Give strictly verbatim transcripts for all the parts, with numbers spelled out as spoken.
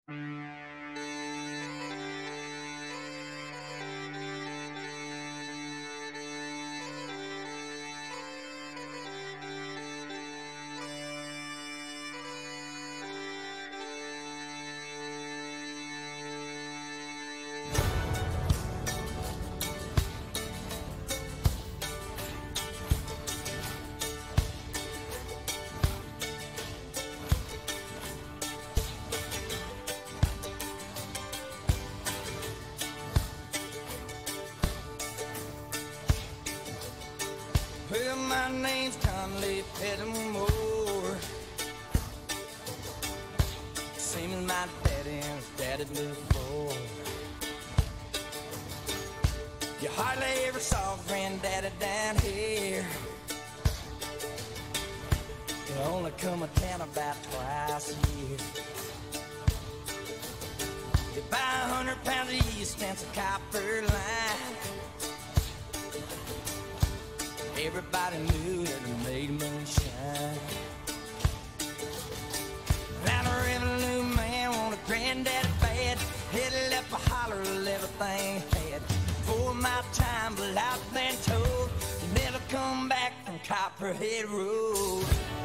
Well, my name's Conley Pettimore, same as my daddy and his daddy before. You hardly ever saw granddaddy down here. He only come to town about twice a year. You buy a hundred pounds of yeast and some copper line. Everybody knew that it made moonshine. Now the revenue man wanted granddaddy bad. He'd left a holler of everything he had. For my time, but I've been told you never come back from Copperhead Road.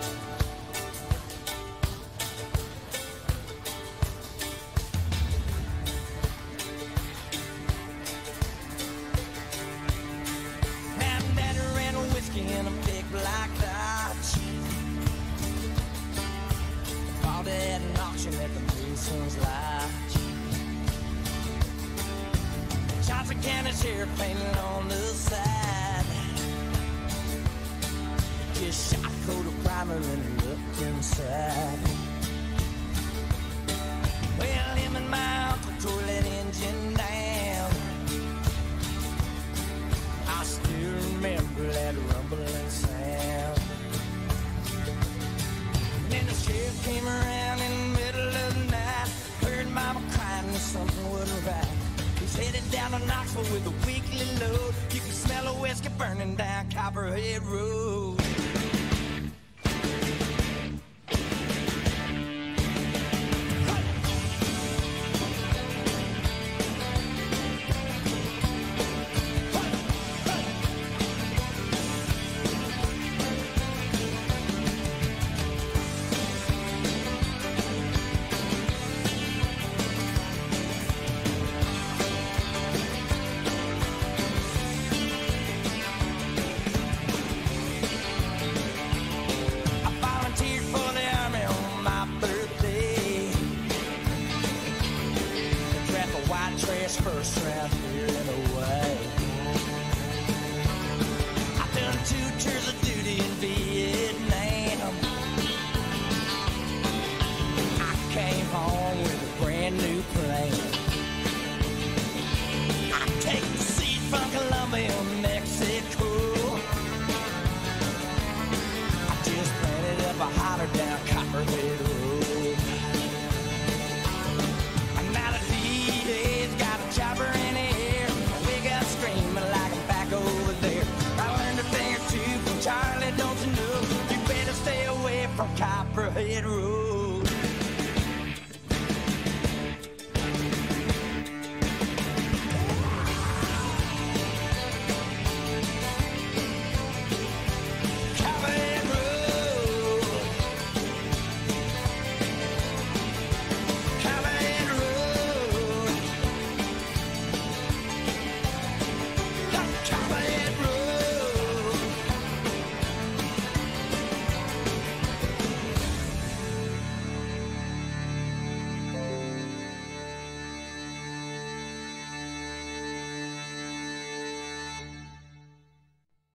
In a big black Dodge, bought it at an auction at the Mason's Lodge. Johnson County's hair painted on the side, just shot a coat of primer and looked inside. Well, him and my uncle tore that engine down. I still remember that rumbling sound. And then the sheriff came around in the middle of the night. Heard mama crying that something wasn't right. He's headed down to Knoxville with a weekly load. You can smell a whiskey burning down Copperhead Road. First round here and away. I've done two tours